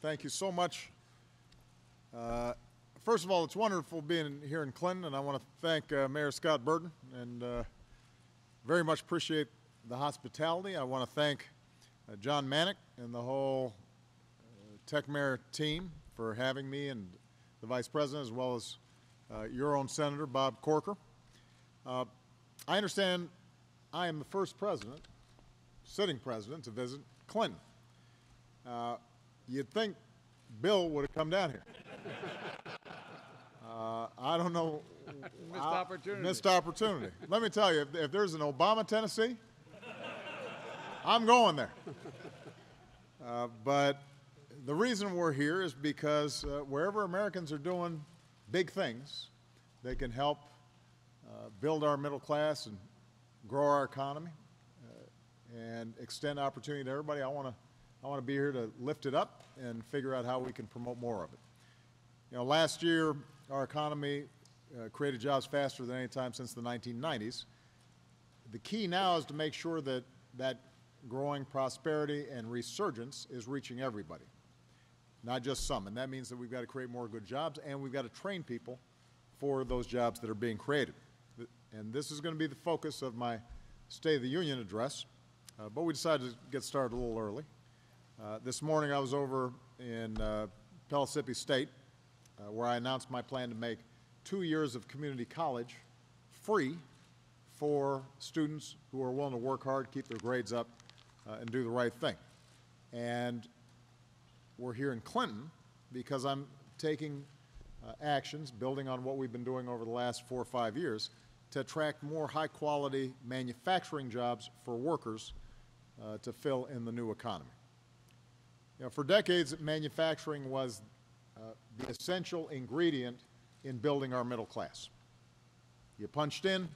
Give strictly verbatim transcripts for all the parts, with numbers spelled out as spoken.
Thank you so much. Uh, first of all, it's wonderful being here in Clinton, and I want to thank uh, Mayor Scott Burton and uh, very much appreciate the hospitality. I want to thank uh, John Manick and the whole uh, Tech Mayor team for having me, and the Vice President, as well as uh, your own Senator, Bob Corker. Uh, I understand I am the first president, sitting president, to visit Clinton. Uh, you'd think Bill would have come down here. Uh, I don't know. Missed opportunity. Missed opportunity. Let me tell you, if, if there's an Obama, Tennessee, I'm going there. Uh, but the reason we're here is because uh, wherever Americans are doing big things, they can help uh, build our middle class and grow our economy uh, and extend opportunity to everybody. I want to I want to be here to lift it up and figure out how we can promote more of it. You know, last year our economy uh, created jobs faster than any time since the nineteen nineties. The key now is to make sure that that growing prosperity and resurgence is reaching everybody, not just some. And that means that we've got to create more good jobs, and we've got to train people for those jobs that are being created. And this is going to be the focus of my State of the Union address, uh, but we decided to get started a little early. Uh, this morning I was over in uh, Pellissippi State, uh, where I announced my plan to make two years of community college free for students who are willing to work hard, keep their grades up, uh, and do the right thing. And we're here in Clinton because I'm taking uh, actions, building on what we've been doing over the last four or five years, to attract more high-quality manufacturing jobs for workers uh, to fill in the new economy. You know, for decades, manufacturing was uh, the essential ingredient in building our middle class. You punched in,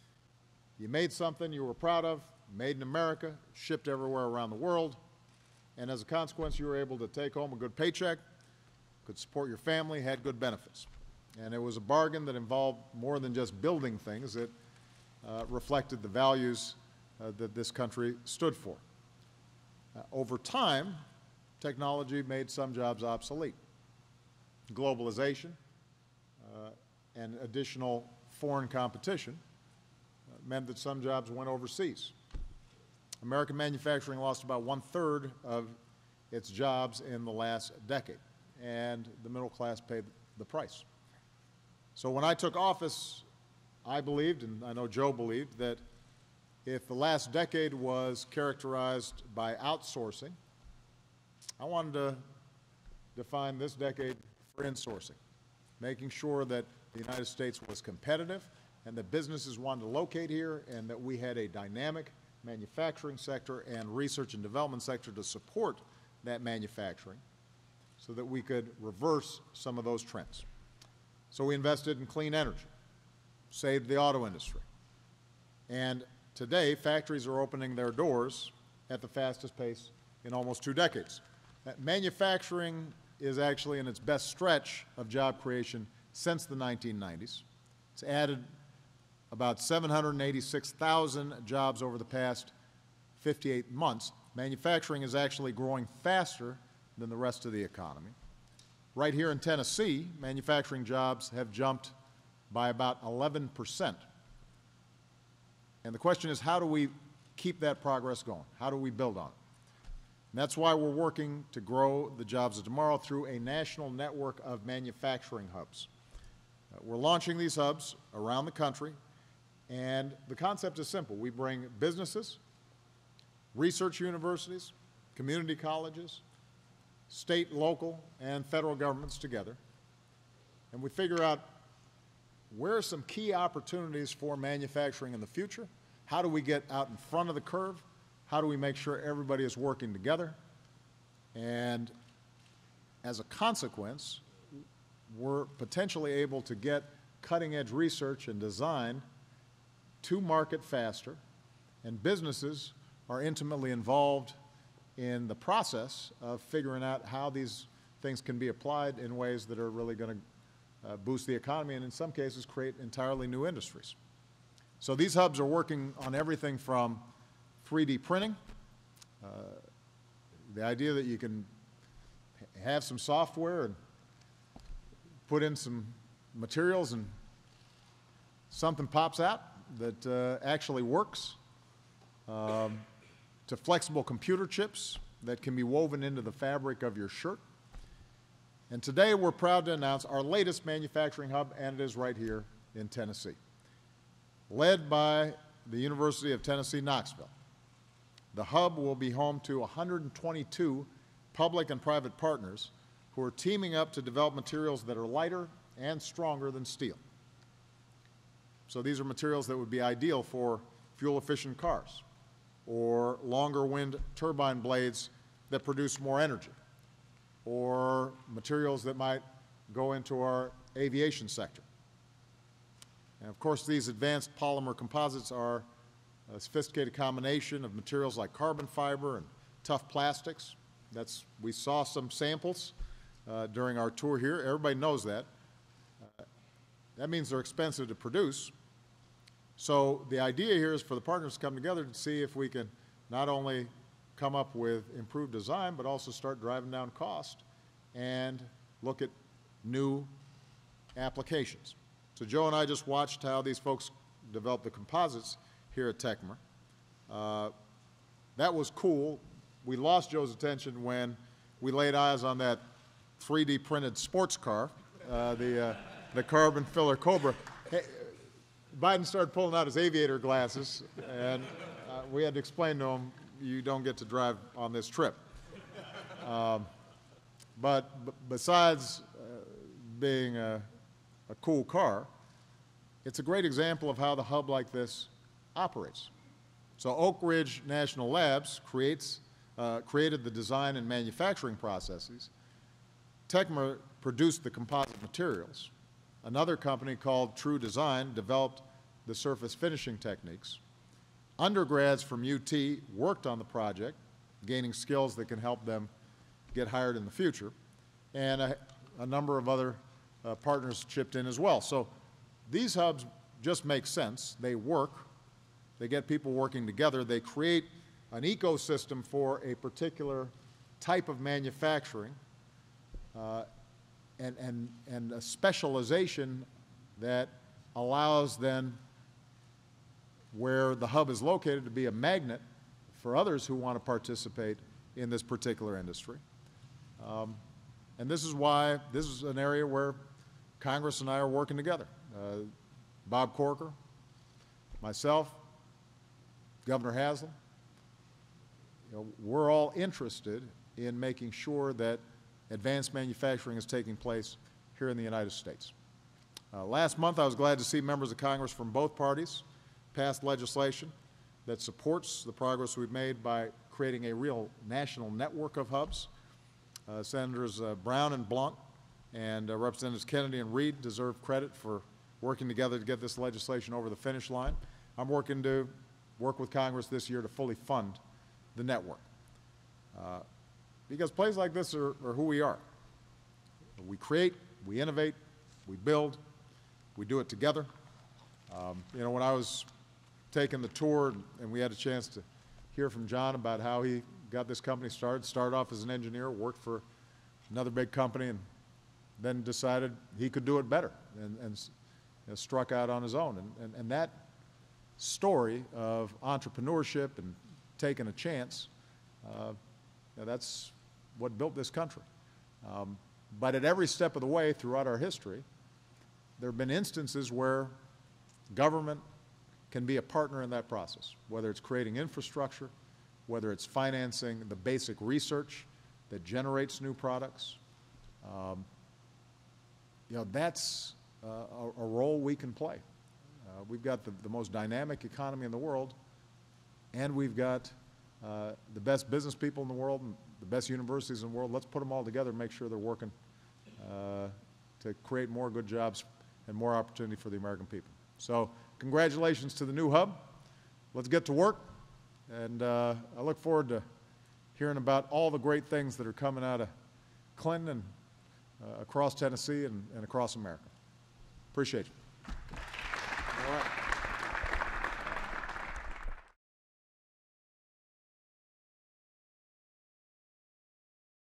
you made something you were proud of, made in America, shipped everywhere around the world, and as a consequence, you were able to take home a good paycheck, could support your family, had good benefits. And it was a bargain that involved more than just building things. It uh, reflected the values uh, that this country stood for. Uh, over time, technology made some jobs obsolete. Globalization uh, and additional foreign competition uh, meant that some jobs went overseas. American manufacturing lost about one-third of its jobs in the last decade, and the middle class paid the price. So when I took office, I believed, and I know Joe believed, that if the last decade was characterized by outsourcing, I wanted to define this decade for insourcing, making sure that the United States was competitive and that businesses wanted to locate here and that we had a dynamic manufacturing sector and research and development sector to support that manufacturing so that we could reverse some of those trends. So we invested in clean energy, saved the auto industry, and today factories are opening their doors at the fastest pace in almost two decades. Manufacturing is actually in its best stretch of job creation since the nineteen nineties. It's added about seven hundred eighty-six thousand jobs over the past fifty-eight months. Manufacturing is actually growing faster than the rest of the economy. Right here in Tennessee, manufacturing jobs have jumped by about eleven percent. And the question is, how do we keep that progress going? How do we build on it? And that's why we're working to grow the jobs of tomorrow through a national network of manufacturing hubs. Uh, we're launching these hubs around the country, and the concept is simple. We bring businesses, research universities, community colleges, state, local, and federal governments together, and we figure out where are some key opportunities for manufacturing in the future, how do we get out in front of the curve, how do we make sure everybody is working together, and as a consequence, we're potentially able to get cutting-edge research and design to market faster, and businesses are intimately involved in the process of figuring out how these things can be applied in ways that are really going to uh, boost the economy and in some cases create entirely new industries. So these hubs are working on everything from three D printing, uh, the idea that you can have some software and put in some materials and something pops out that uh, actually works, um, to flexible computer chips that can be woven into the fabric of your shirt. And today we're proud to announce our latest manufacturing hub, and it is right here in Tennessee. Led by the University of Tennessee-Knoxville, the hub will be home to one hundred twenty-two public and private partners who are teaming up to develop materials that are lighter and stronger than steel. So these are materials that would be ideal for fuel-efficient cars, or longer wind turbine blades that produce more energy, or materials that might go into our aviation sector. And of course, these advanced polymer composites are a sophisticated combination of materials like carbon fiber and tough plastics. That's, we saw some samples uh, during our tour here. Everybody knows that. Uh, that means they're expensive to produce. So the idea here is for the partners to come together to see if we can not only come up with improved design, but also start driving down cost and look at new applications. So Joe and I just watched how these folks developed the composites here at Techmer. Uh, that was cool. We lost Joe's attention when we laid eyes on that three D printed sports car, uh, the, uh, the carbon filler Cobra. Hey, Biden started pulling out his aviator glasses, and uh, we had to explain to him, you don't get to drive on this trip. Um, but besides uh, being a, a cool car, it's a great example of how the hub like this operates. So Oak Ridge National Labs creates, uh, created the design and manufacturing processes. Techmer produced the composite materials. Another company called True Design developed the surface finishing techniques. Undergrads from U T worked on the project, gaining skills that can help them get hired in the future, and a, a number of other uh, partners chipped in as well. So these hubs just make sense. They work. They get people working together. They create an ecosystem for a particular type of manufacturing, uh, and, and, and a specialization that allows then, where the hub is located, to be a magnet for others who want to participate in this particular industry. Um, and this is why this is an area where Congress and I are working together. Uh, Bob Corker, myself, Governor Haslam, you know, we're all interested in making sure that advanced manufacturing is taking place here in the United States. Uh, last month, I was glad to see members of Congress from both parties pass legislation that supports the progress we've made by creating a real national network of hubs. Uh, Senators uh, Brown and Blunt and uh, Representatives Kennedy and Reed deserve credit for working together to get this legislation over the finish line. I'm working to work with Congress this year to fully fund the network. Uh, because places like this are, are who we are. We create, we innovate, we build, we do it together. Um, you know, when I was taking the tour and we had a chance to hear from John about how he got this company started, started off as an engineer, worked for another big company, and then decided he could do it better, and, and you know, struck out on his own. And, and, and that story of entrepreneurship and taking a chance, uh, you know, that's what built this country. Um, but at every step of the way throughout our history, there have been instances where government can be a partner in that process, whether it's creating infrastructure, whether it's financing the basic research that generates new products. Um, you know, that's uh, a, a role we can play. Uh, we've got the, the most dynamic economy in the world, and we've got uh, the best business people in the world and the best universities in the world. Let's put them all together and make sure they're working uh, to create more good jobs and more opportunity for the American people. So congratulations to the new hub. Let's get to work. And uh, I look forward to hearing about all the great things that are coming out of Clinton and uh, across Tennessee and, and across America. Appreciate you.